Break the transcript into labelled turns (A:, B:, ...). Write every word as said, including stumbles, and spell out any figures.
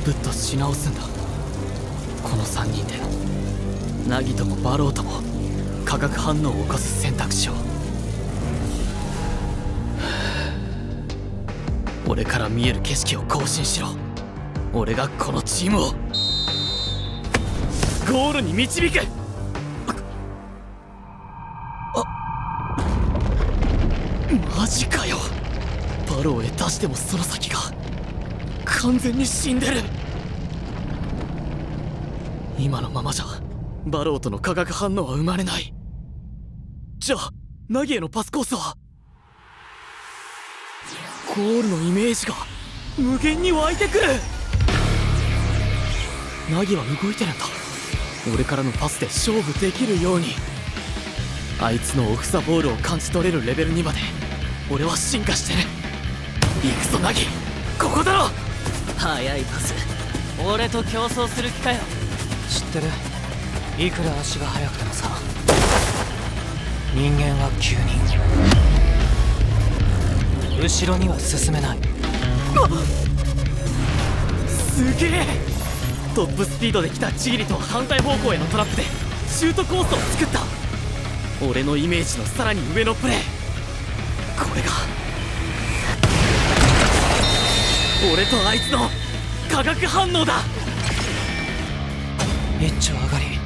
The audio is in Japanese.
A: プットし直すんだ。このさんにんでナギともバローとも化学反応を起こす選択肢を。俺から見える景色を更新しろ。俺がこのチームをゴールに導く。あ、マジかよ。バローへ出してもその先が完全に死んでる。今のままじゃバローとの化学反応は生まれない。じゃあナギへのパスコースは。ゴールのイメージが無限に湧いてくる。ナギは動いてるんだ。俺からのパスで勝負できるように。あいつのオフザボールを感じ取れるレベルにまで俺は進化してる。行くぞナギ、ここだろ。
B: 速いパス、俺と競争する気かよ。
C: 知ってる？いくら足が速くてもさ、人間はきゅうにん後ろには進めない。
A: すげえ。トップスピードで来たチギリと反対方向へのトラップでシュートコースを作った。俺のイメージのさらに上のプレー。これが俺とあいつの化学反応だ。
C: 一丁上がり